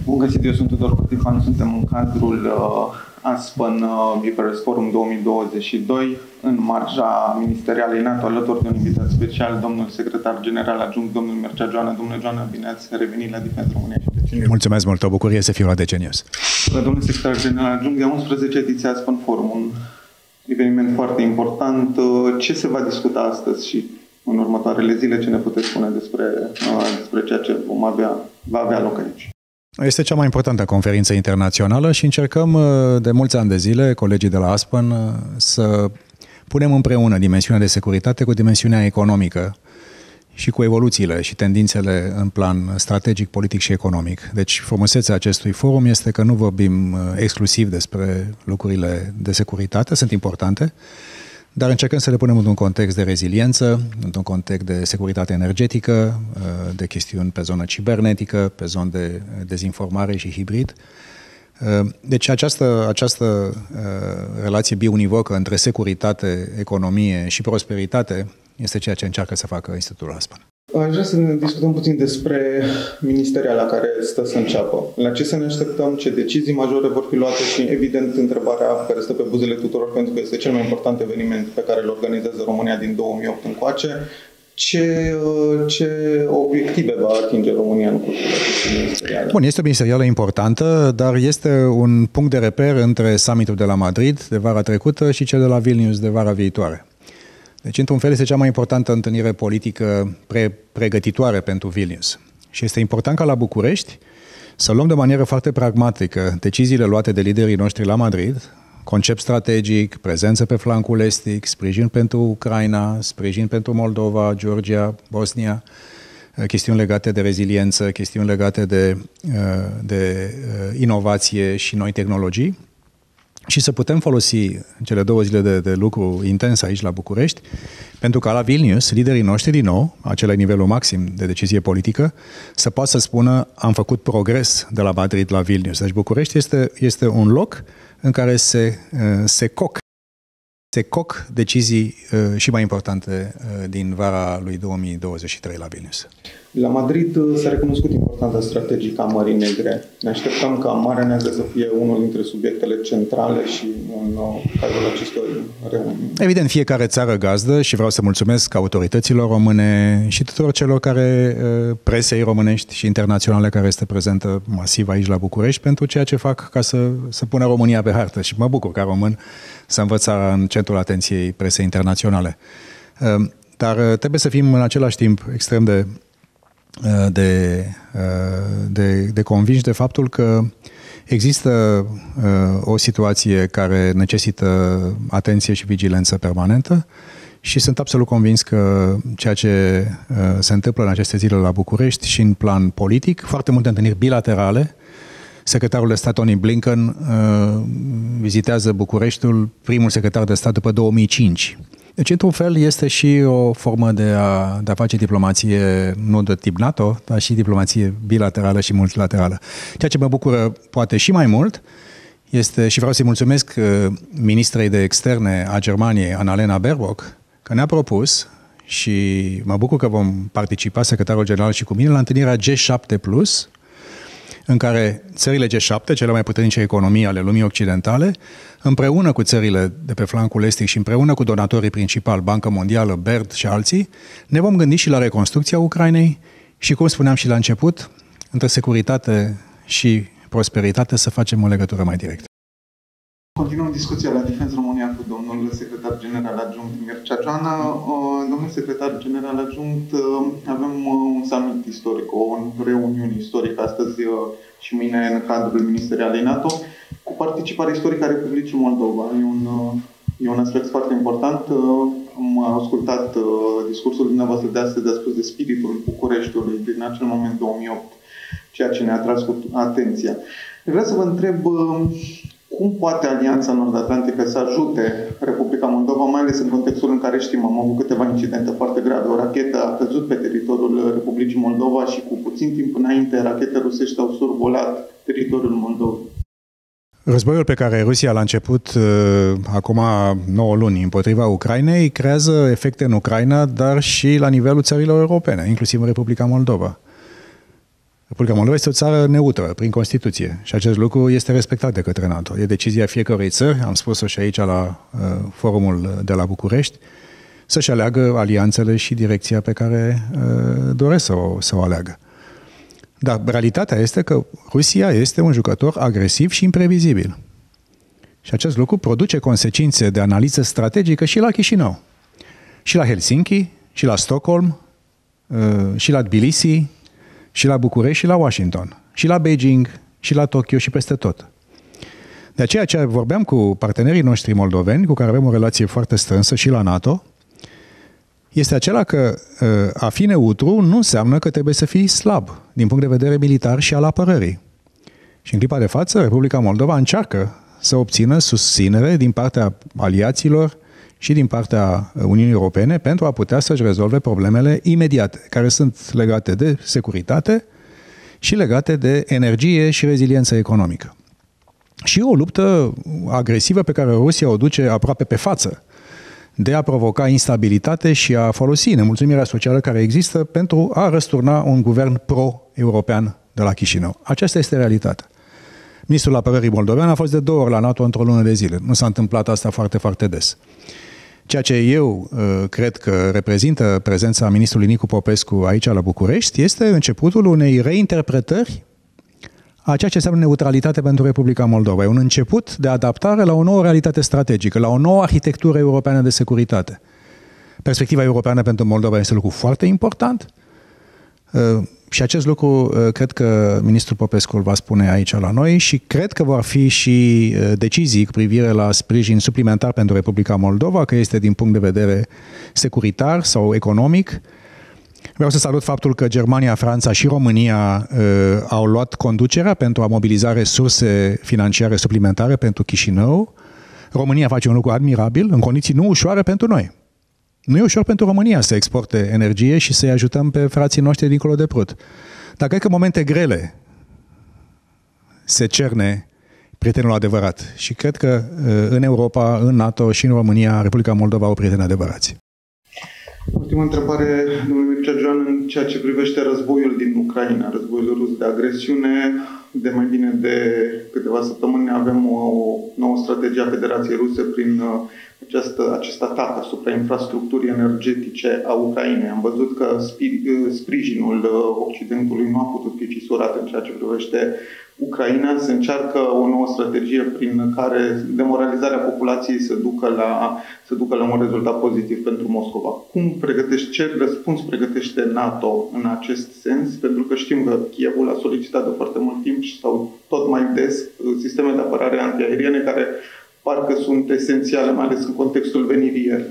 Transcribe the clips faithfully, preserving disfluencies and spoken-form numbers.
Bun găsit, eu sunt Tudor Cotifan, suntem în cadrul uh, Aspen uh, Bucharest Forum două mii douăzeci și doi, în marja ministerialei NATO, alături de un invitat special, domnul secretar general adjunct, domnul Mircea Joană. Domnule Joană, bine ați revenit la Defensa România și Decenius. Mulțumesc mult, o bucurie să fiu la Decenius. Domnul secretar general adjunct, de a unsprezecea ediție Aspen Forum, un eveniment foarte important. Ce se va discuta astăzi și în următoarele zile? Ce ne puteți spune despre, despre ceea ce vom avea, va avea loc aici? Este cea mai importantă conferință internațională și încercăm de mulți ani de zile, colegii de la Aspen, să punem împreună dimensiunea de securitate cu dimensiunea economică și cu evoluțiile și tendințele în plan strategic, politic și economic. Deci frumusețea acestui forum este că nu vorbim exclusiv despre lucrurile de securitate, sunt importante, dar încercăm să le punem într-un context de reziliență, într-un context de securitate energetică, de chestiuni pe zonă cibernetică, pe zonă de dezinformare și hibrid. Deci această, această relație biunivocă între securitate, economie și prosperitate este ceea ce încearcă să facă Institutul Aspen. Aș vrea să ne discutăm puțin despre ministeriala care stă să înceapă. La ce să ne așteptăm, ce decizii majore vor fi luate și, evident, întrebarea care stă pe buzele tuturor, pentru că este cel mai important eveniment pe care îl organizează România din două mii opt încoace. Ce, ce obiective va atinge România în cursul acestei ministeriale? Bun, este o ministerială importantă, dar este un punct de reper între summitul de la Madrid de vara trecută și cel de la Vilnius de vara viitoare. Deci, într-un fel, este cea mai importantă întâlnire politică pre- pregătitoare pentru Vilnius. Și este important ca la București să luăm de manieră foarte pragmatică deciziile luate de liderii noștri la Madrid, concept strategic, prezență pe flancul estic, sprijin pentru Ucraina, sprijin pentru Moldova, Georgia, Bosnia, chestiuni legate de reziliență, chestiuni legate de, de inovație și noi tehnologii, și să putem folosi cele două zile de, de lucru intens aici la București, pentru că la Vilnius, liderii noștri, din nou, acela e nivelul maxim de decizie politică, să poată să spună am făcut progres de la Madrid la Vilnius. Deci București este, este un loc în care se, se coc se coc decizii și mai importante din vara lui două mii douăzeci și trei la Vilnius. La Madrid s-a recunoscut importanța strategică a Mării Negre. Ne așteptăm ca Marea Neagră să fie unul dintre subiectele centrale și în cadrul acestor reuniuni. Evident, fiecare țară gazdă, și vreau să mulțumesc autorităților române și tuturor celor care, presei românești și internaționale care este prezentă masiv aici la București, pentru ceea ce fac ca să, să pună România pe hartă. Și mă bucur ca român să învăț țara în centrul atenției presei internaționale. Dar trebuie să fim în același timp extrem de De, de, de convinși de faptul că există o situație care necesită atenție și vigilență permanentă și sunt absolut convins că ceea ce se întâmplă în aceste zile la București și în plan politic, foarte multe întâlniri bilaterale. Secretarul de stat Tony Blinken vizitează Bucureștiul, primul secretar de stat după două mii cinci. Deci, într-un fel, este și o formă de a, de a face diplomație nu de tip NATO, dar și diplomație bilaterală și multilaterală. Ceea ce mă bucură poate și mai mult este, și vreau să-i mulțumesc ministrei de externe a Germaniei, Annalena Baerbock, că ne-a propus, și mă bucur că vom participa, secretarul general și cu mine, la întâlnirea G șapte plus, în care țările G șapte, cele mai puternice economii ale lumii occidentale, împreună cu țările de pe flancul estic și împreună cu donatorii principali, Banca Mondială, B E R D și alții, ne vom gândi și la reconstrucția Ucrainei și, cum spuneam și la început, între securitate și prosperitate să facem o legătură mai directă. Continuăm discuția la Defensa România cu domnul secretar general adjunct Mircea Joană. Domnul secretar general adjunct, avem un summit istoric, o reuniune istorică astăzi și mâine în cadrul ministerialei NATO, cu participarea istorică a Republicii Moldova. E un, e un aspect foarte important. Am ascultat discursul dumneavoastră de astăzi, a spus de spiritul Bucureștiului din acel moment două mii opt, ceea ce ne-a atras cu atenția. Vreau să vă întreb cum poate Alianța Nord-Atlantică să ajute Republica Moldova, mai ales în contextul în care știm, am avut câteva incidente foarte grave. O rachetă a căzut pe teritoriul Republicii Moldova și cu puțin timp înainte, rachete rusești au survolat teritoriul Moldovei. Războiul pe care Rusia l-a început uh, acum nouă luni împotriva Ucrainei creează efecte în Ucraina, dar și la nivelul țărilor europene, inclusiv în Republica Moldova. Republica Moldova este o țară neutră, prin Constituție, și acest lucru este respectat de către NATO. E decizia fiecărei țări, am spus-o și aici la uh, forumul de la București, să-și aleagă alianțele și direcția pe care uh, doresc să o, să o aleagă. Dar realitatea este că Rusia este un jucător agresiv și imprevizibil. Și acest lucru produce consecințe de analiză strategică și la Chișinău, și la Helsinki, și la Stockholm, și la Tbilisi, și la București, și la Washington, și la Beijing, și la Tokyo, și peste tot. De aceea ce vorbeam cu partenerii noștri moldoveni, cu care avem o relație foarte strânsă și la NATO, este acela că a fi neutru nu înseamnă că trebuie să fii slab din punct de vedere militar și al apărării. Și în clipa de față, Republica Moldova încearcă să obțină susținere din partea aliaților și din partea Uniunii Europene pentru a putea să-și rezolve problemele imediate, care sunt legate de securitate și legate de energie și reziliență economică. Și o luptă agresivă pe care Rusia o duce aproape pe față, de a provoca instabilitate și a folosi nemulțumirea socială care există pentru a răsturna un guvern pro-european de la Chișinău. Aceasta este realitatea. Ministrul Apărării moldovean a fost de două ori la NATO într-o lună de zile. Nu s-a întâmplat asta foarte, foarte des. Ceea ce eu uh, cred că reprezintă prezența ministrului Nicu Popescu aici la București este începutul unei reinterpretări a ceea ce înseamnă neutralitate pentru Republica Moldova. E un început de adaptare la o nouă realitate strategică, la o nouă arhitectură europeană de securitate. Perspectiva europeană pentru Moldova este un lucru foarte important și acest lucru cred că ministrul Popescu îl va spune aici la noi și cred că vor fi și decizii cu privire la sprijin suplimentar pentru Republica Moldova, că este din punct de vedere securitar sau economic. Vreau să salut faptul că Germania, Franța și România uh, au luat conducerea pentru a mobiliza resurse financiare suplimentare pentru Chișinău. România face un lucru admirabil, în condiții nu ușoare pentru noi. Nu e ușor pentru România să exporte energie și să-i ajutăm pe frații noștri dincolo de Prut. Dar cred că momente grele se cerne prietenul adevărat. Și cred că uh, în Europa, în NATO și în România, Republica Moldova au prieteni adevărați. Ultima întrebare, domnule Mircea Joan, în ceea ce privește războiul din Ucraina, războiul rus de agresiune. De mai bine de câteva săptămâni avem o nouă strategie a Federației Ruse prin această, acest atac asupra infrastructurii energetice a Ucrainei. Am văzut că sprijinul Occidentului nu a putut fi fisurat în ceea ce privește Ucraina. Se încearcă o nouă strategie prin care demoralizarea populației se ducă la, se ducă la un rezultat pozitiv pentru Moscova. Cum pregătește, ce răspuns pregătește NATO în acest sens? Pentru că știm că Kievul a solicitat de foarte mult timp și sau tot mai des sisteme de apărare antiaeriene care parcă sunt esențiale, mai ales în contextul venirii ieri.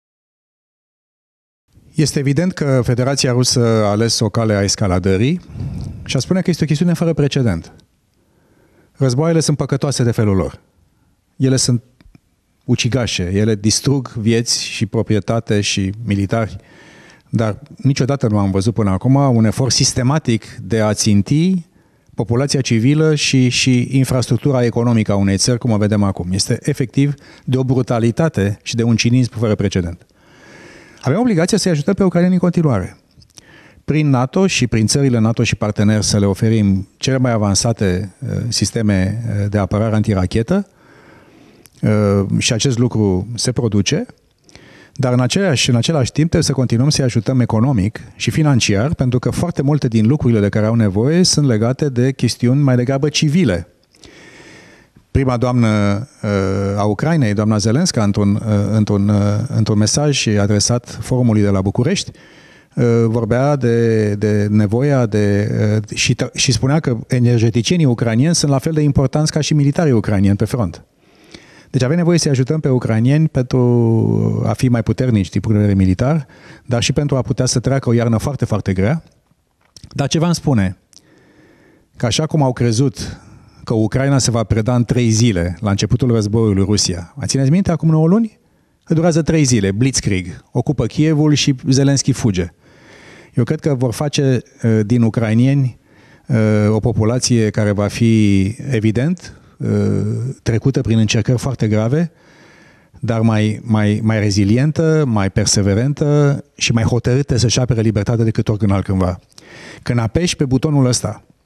Este evident că Federația Rusă a ales o cale a escaladării și a spune că este o chestiune fără precedent. Războaiele sunt păcătoase de felul lor. Ele sunt ucigașe, ele distrug vieți și proprietate și militari, dar niciodată nu am văzut până acum un efort sistematic de a ținti populația civilă și, și infrastructura economică a unei țări, cum o vedem acum. Este efectiv de o brutalitate și de un cinism fără precedent. Avem obligația să-i ajutăm pe ucraineni în continuare. Prin NATO și prin țările NATO și parteneri să le oferim cele mai avansate uh, sisteme de apărare antirachetă uh, și acest lucru se produce, dar în același, în același timp trebuie să continuăm să-i ajutăm economic și financiar, pentru că foarte multe din lucrurile de care au nevoie sunt legate de chestiuni mai degrabă civile. Prima doamnă uh, a Ucrainei, doamna Zelenska, într-un, uh, într-un, uh, într-un mesaj adresat forumului de la București, vorbea de, de nevoia de... Și, și spunea că energeticienii ucrainieni sunt la fel de importanți ca și militarii ucrainieni pe front. Deci avem nevoie să-i ajutăm pe ucrainieni pentru a fi mai puternici din punct de vedere militar, dar și pentru a putea să treacă o iarnă foarte, foarte grea. Dar ce v-am spune? Că așa cum au crezut că Ucraina se va preda în trei zile la începutul războiului Rusia, mai țineți minte acum nouă luni? Că durează trei zile, Blitzkrieg, ocupă Kievul și Zelenski fuge. Eu cred că vor face uh, din ucrainieni uh, o populație care va fi, evident, uh, trecută prin încercări foarte grave, dar mai, mai, mai rezilientă, mai perseverentă și mai hotărâtă să-și apere libertatea decât oricând altcândva. Când apeși pe butonul ăsta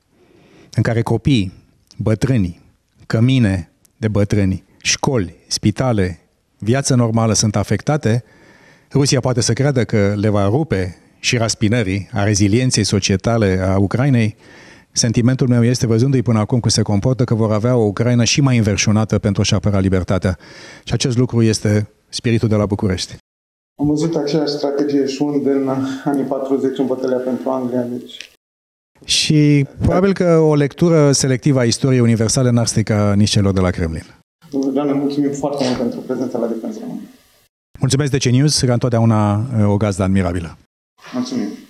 în care copii, bătrâni, cămine de bătrâni, școli, spitale, viața normală sunt afectate, Rusia poate să creadă că le va rupe și raspinării a rezilienței societale a Ucrainei. Sentimentul meu este, văzându-i până acum cum se comportă, că vor avea o Ucraina și mai înverșunată pentru a-și apăra libertatea. Și acest lucru este spiritul de la București. Am văzut aceeași strategie șund în anii patruzeci în bătălia pentru Anglia, deci... Și probabil că o lectură selectivă a istoriei universale n-ar strica nici celor de la Kremlin. Domnule Dean, ne mulțumim foarte mult pentru prezența la Defensa Română. Mulțumesc D C News, ca întotdeauna o gazdă admirabilă. Mulțumim.